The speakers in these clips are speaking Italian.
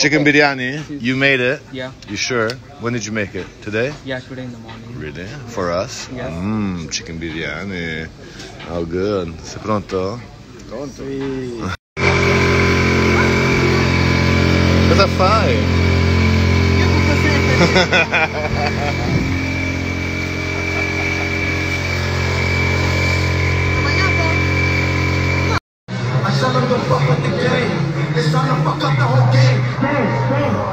Chicken biryani? You made it? Yeah. You sure? When did you make it? Today? Yeah, today in the morning. Really? For us? Yes. Chicken biryani. Oh, good. Sei pronto? Pronto? Cosa fai? I shall not go fuck with the game. It's time to fuck up the whole game.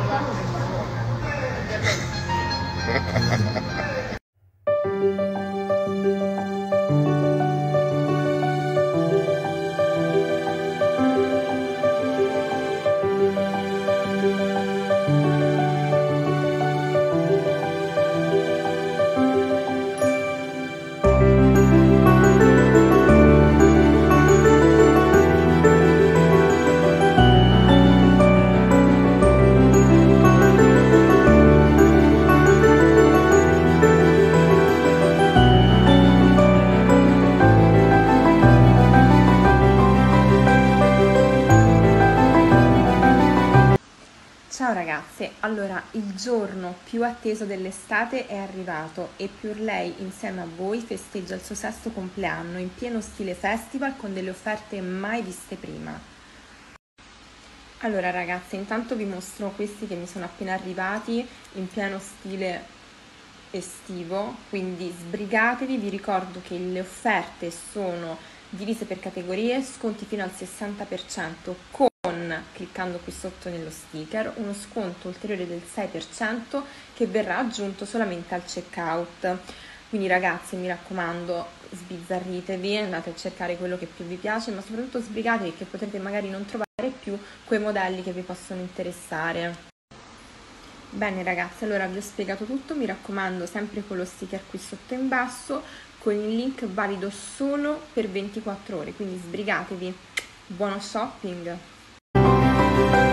Ciao ragazze, allora il giorno più atteso dell'estate è arrivato e Pure Lei insieme a voi festeggia il suo 6° compleanno in pieno stile festival con delle offerte mai viste prima. Allora ragazze, intanto vi mostro questi che mi sono appena arrivati in pieno stile estivo, quindi sbrigatevi, vi ricordo che le offerte sono divise per categorie, sconti fino al 60% con, cliccando qui sotto nello sticker, uno sconto ulteriore del 6% che verrà aggiunto solamente al checkout. Quindi ragazzi, mi raccomando, sbizzarritevi, andate a cercare quello che più vi piace, ma soprattutto sbrigatevi che potrete magari non trovare più quei modelli che vi possono interessare. Bene ragazzi, allora vi ho spiegato tutto, mi raccomando sempre con lo sticker qui sotto in basso, con il link valido solo per 24 ore, quindi sbrigatevi, buono shopping!